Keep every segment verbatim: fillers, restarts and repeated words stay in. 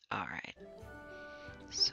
Alright. So...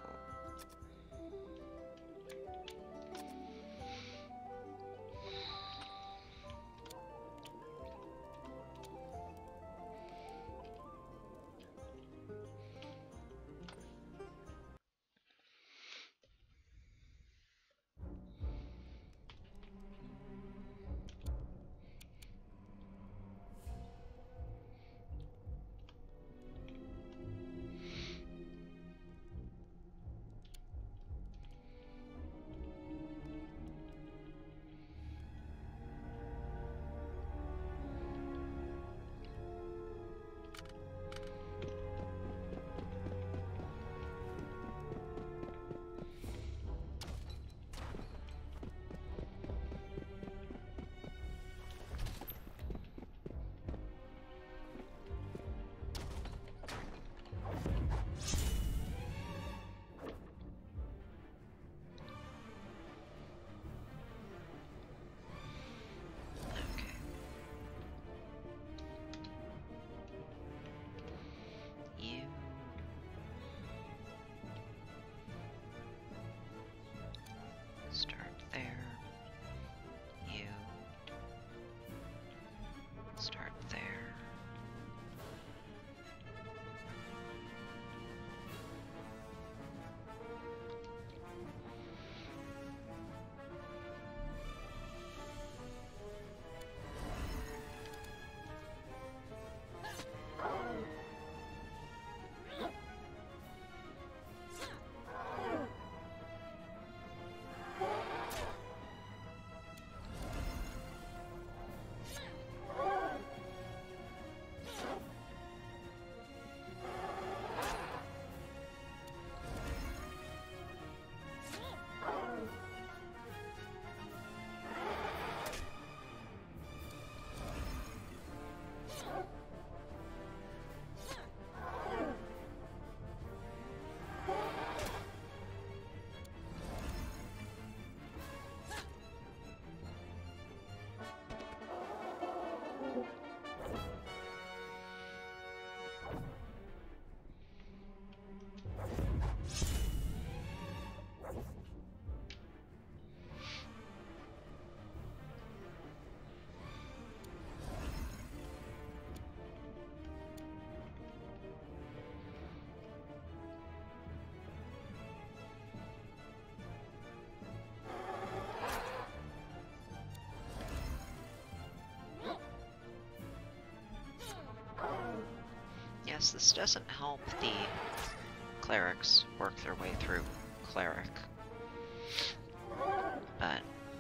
You start there. You start there. Yes, this doesn't help the clerics work their way through cleric, but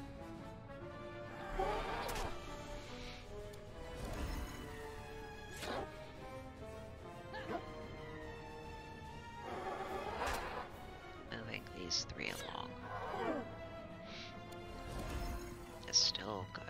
moving these three along is still good.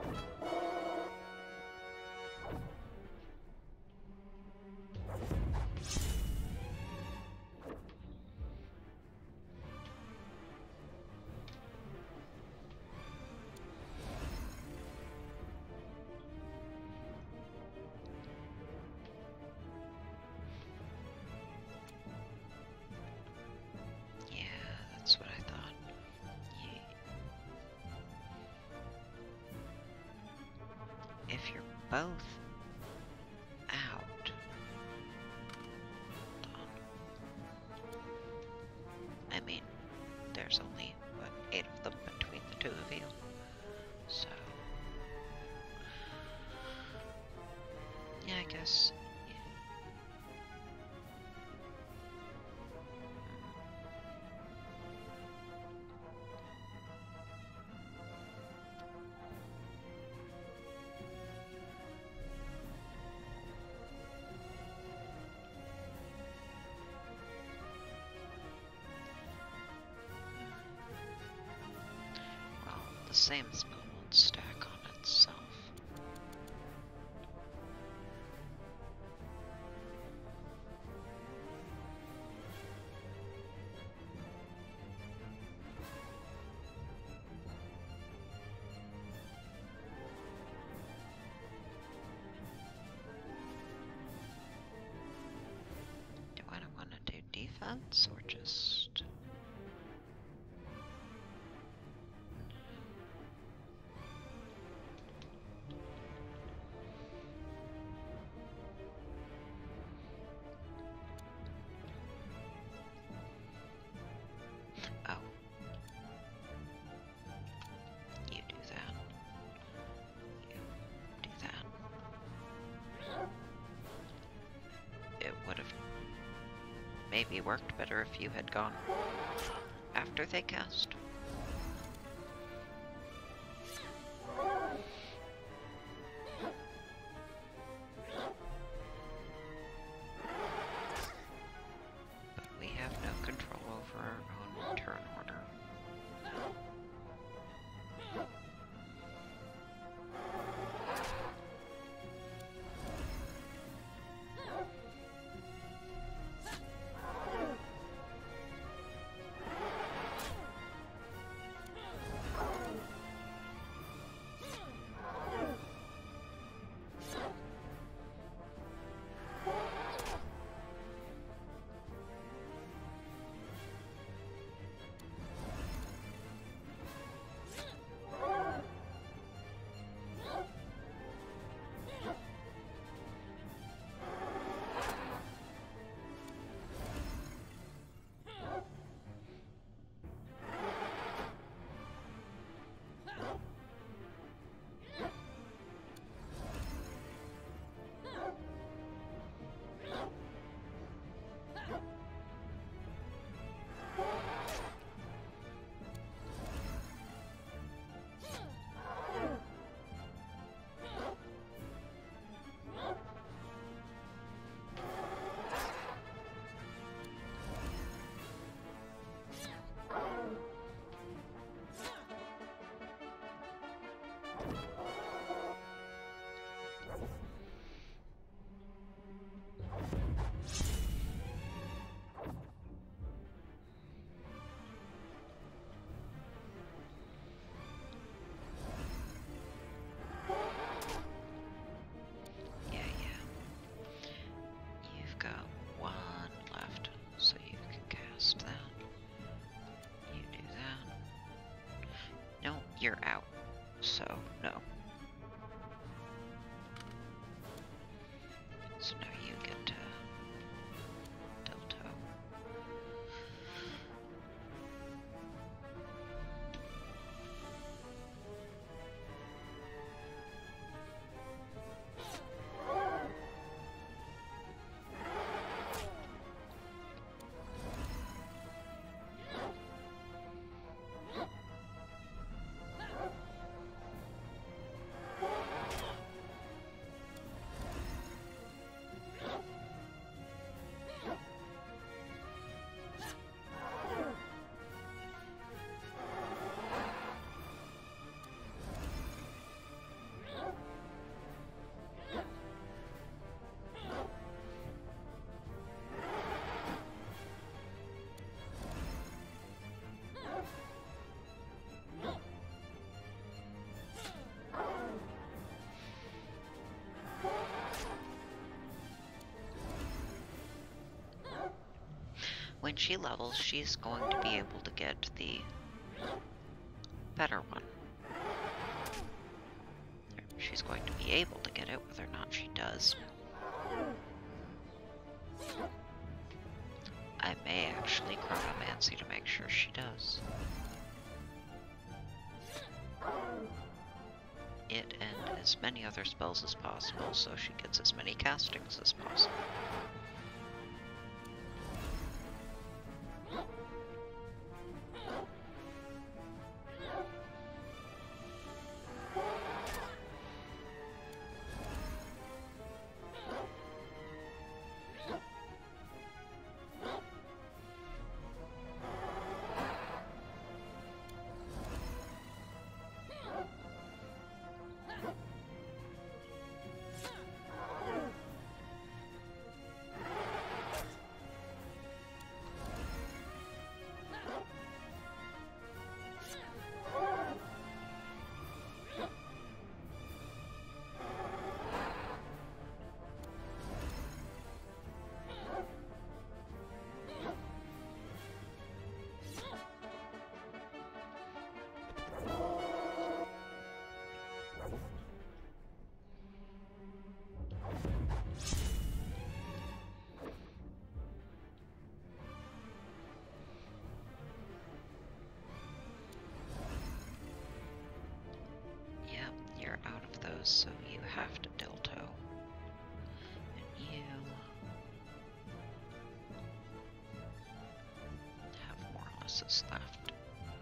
That's what I thought. Yeah. If you're both out, hold on. I mean, there's only, what, eight of them between the two of you. So, yeah, I guess. The same spell won't stack on itself. Do I want to do defense or just... Maybe worked better if you had gone after they cast. But we have no control over our own turn order. You're out, so no. So now you get to Delto. she levels, she's going to be able to get the better one. She's going to be able to get it, whether or not she does. I may actually chronomancy to make sure she does. It and as many other spells as possible, so she gets as many castings as possible. So you have to Dilto. And you have more or less this left.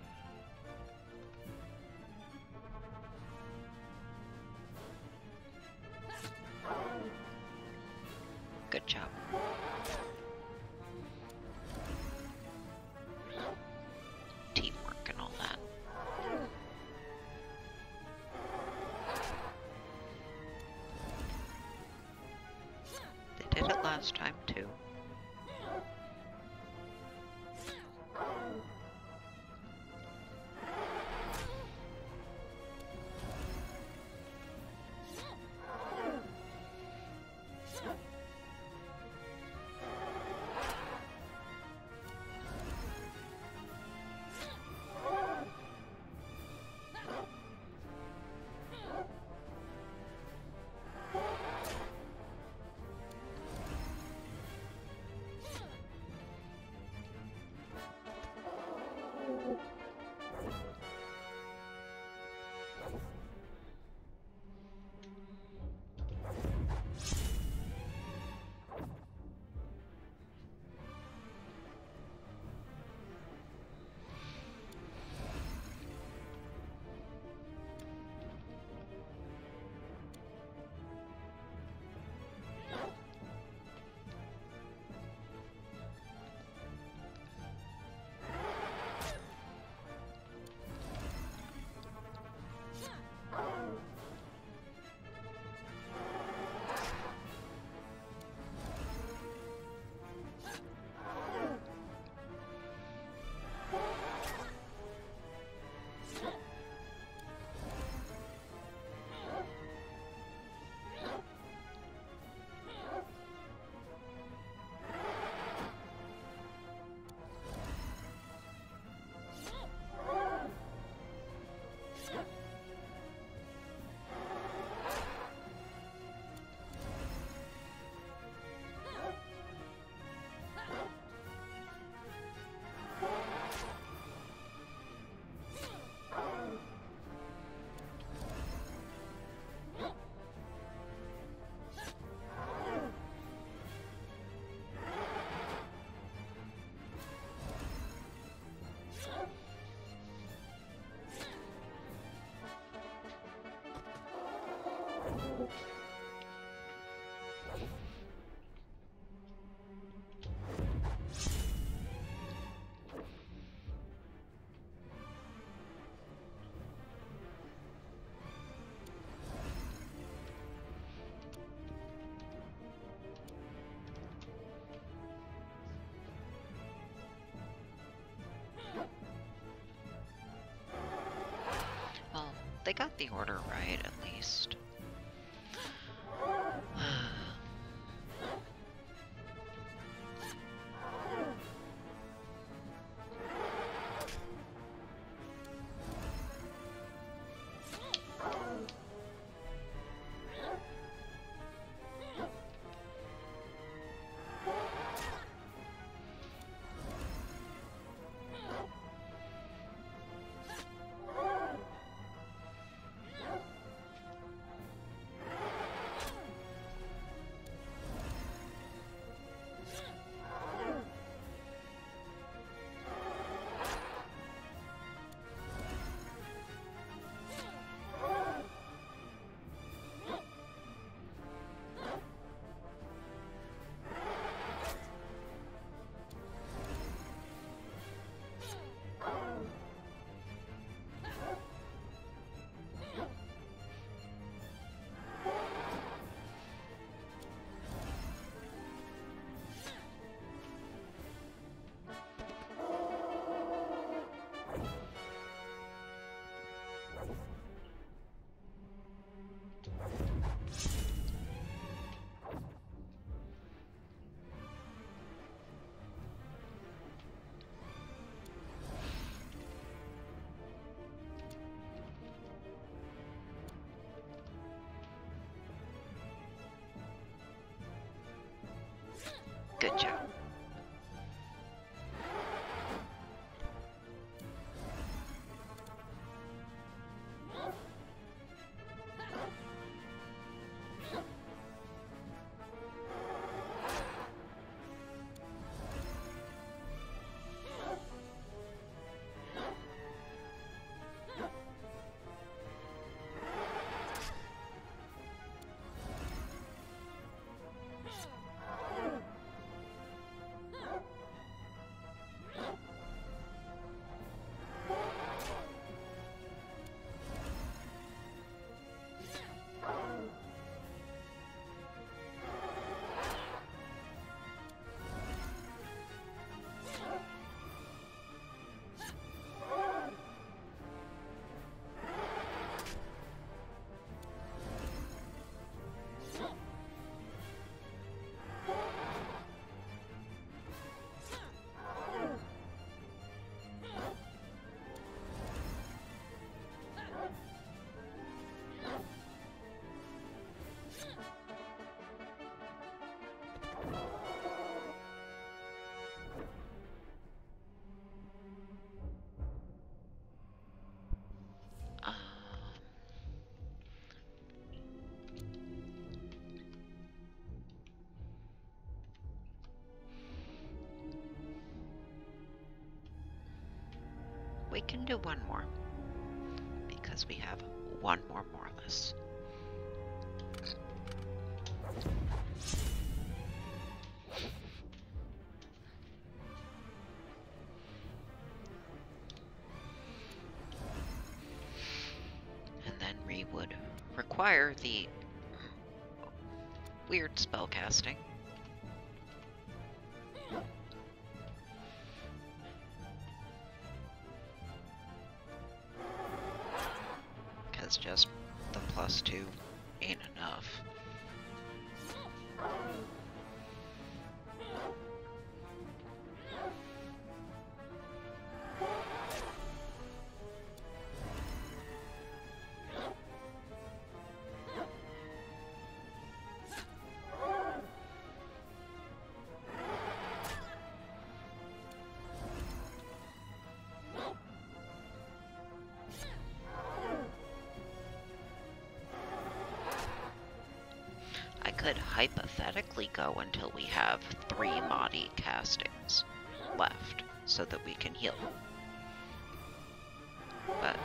Good job. Teamwork and all that. They did it last time too. They got the order right, at least. Good job. We can do one more, because we have one more Morlus. And then we would require the weird spell casting. Just the plus two ain't enough. Could hypothetically go until we have three Mahdi castings left so that we can heal. But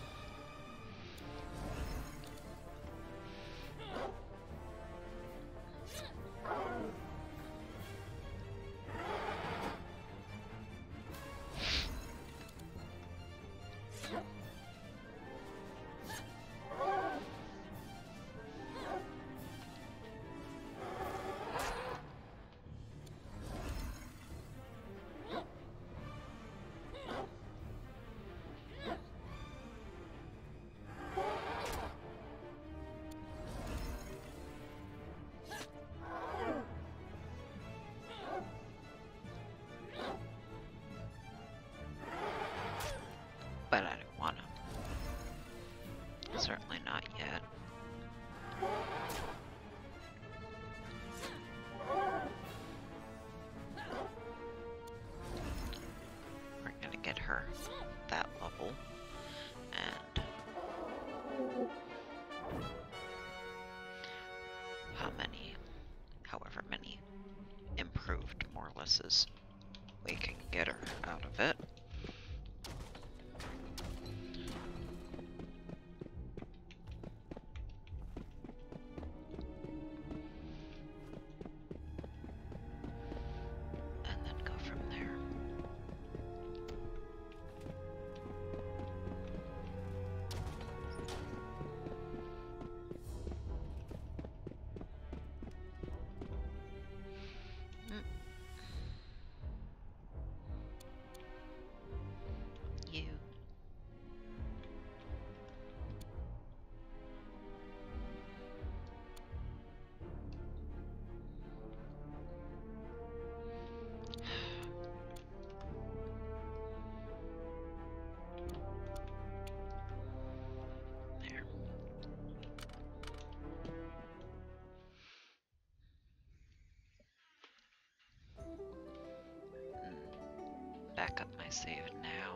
But I don't want to. Certainly not yet. We're gonna get her that level. And how many, however many improved Morluses we can get her out of it. save now?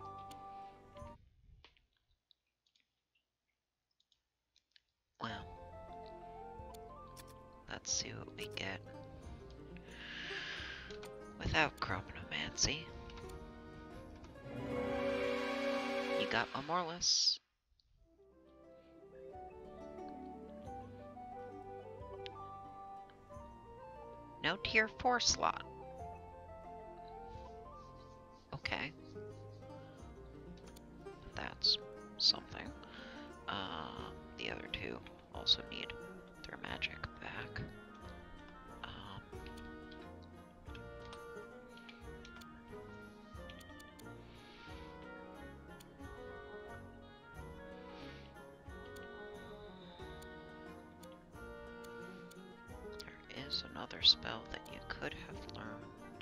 Well, let's see what we get without chronomancy. You got Amorless. No tier four slot. Okay. That's something. Um, the other two also need their magic back. Um, there is another spell that you could have learned.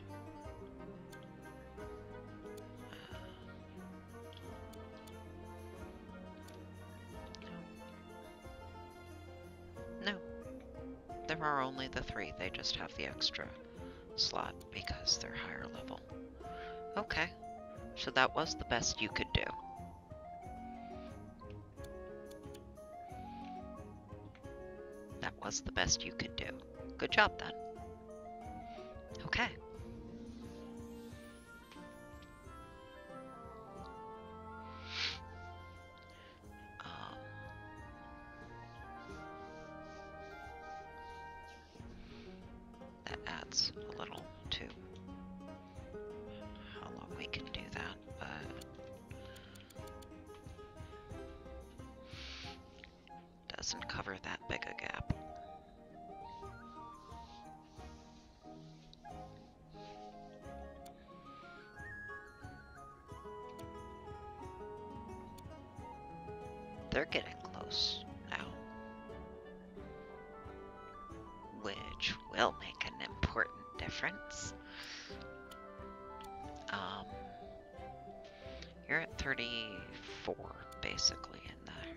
No. There are only the three, they just have the extra slot because they're higher level. Okay, so that was the best you could do. That was the best you could do. Good job then. Okay. Um, that adds a little to how long we can do that, but doesn't cover that big a gap. They're getting close now, which will make an important difference. Um, you're at thirty-four, basically, in there.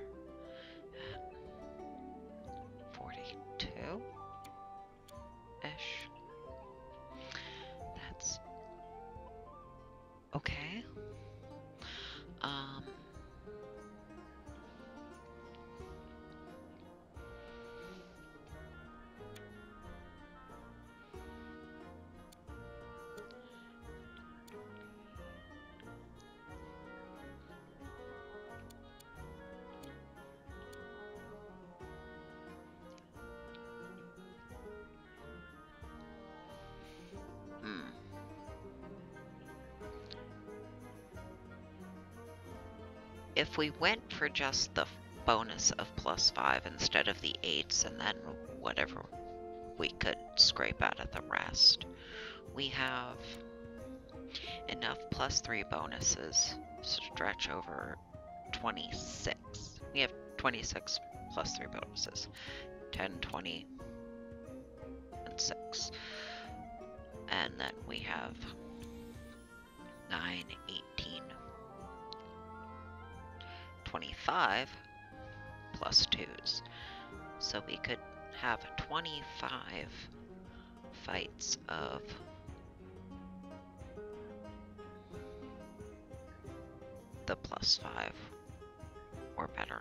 forty-two-ish. That's okay. Um, hmm. If we went for just the bonus of plus five instead of the eights and then whatever we could scrape out of the rest, we have enough plus three bonuses to stretch over twenty-six. We have twenty-six plus three bonuses. ten, twenty, and six. And then we have nine, eighteen, twenty-five plus twos. So we could have twenty-five fights of the plus five or better.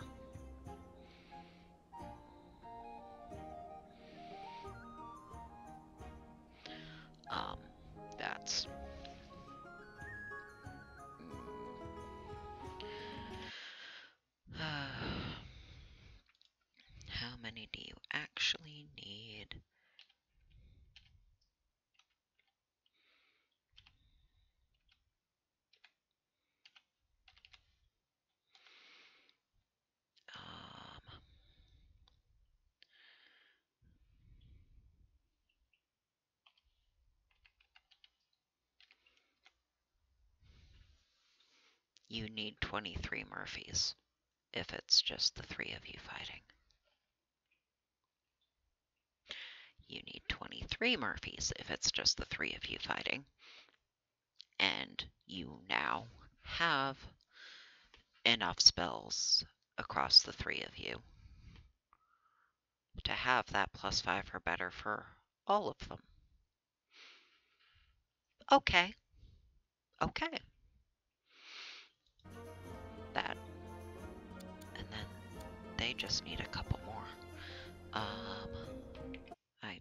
Um, that's how many do you actually need? Um, you need twenty-three Murphys if it's just the three of you fighting. You need twenty-three Murphys if it's just the three of you fighting. And you now have enough spells across the three of you to have that plus five or better for all of them. Okay. Okay. just need a couple more. Um, I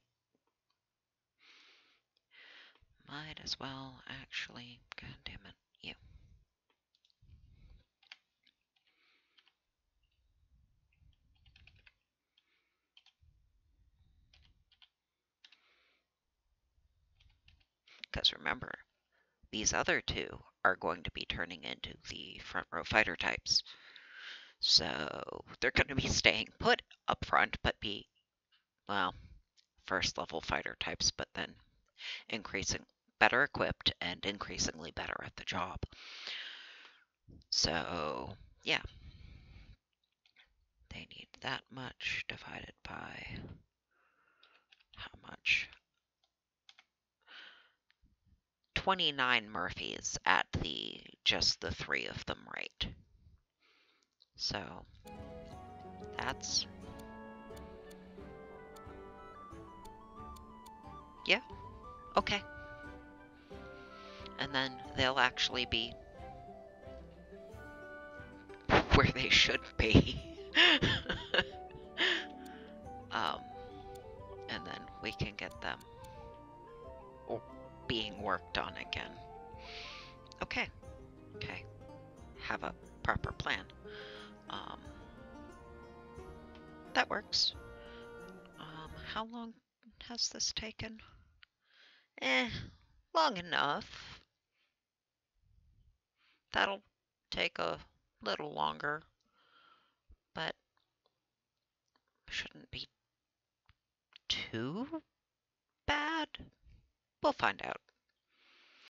might as well actually, god damn it, you. Because remember, these other two are going to be turning into the front row fighter types. So they're going to be staying put up front, but be, well, first level fighter types, but then increasing better equipped and increasingly better at the job. So yeah, they need that much divided by how much? twenty-nine Murphys at the just the three of them rate. So that's, yeah, okay. And then they'll actually be where they should be. um, and then we can get them being worked on again. Okay, okay. Have a proper plan. Um, that works. Um, how long has this taken? Eh, long enough. That'll take a little longer, but shouldn't be too bad. We'll find out.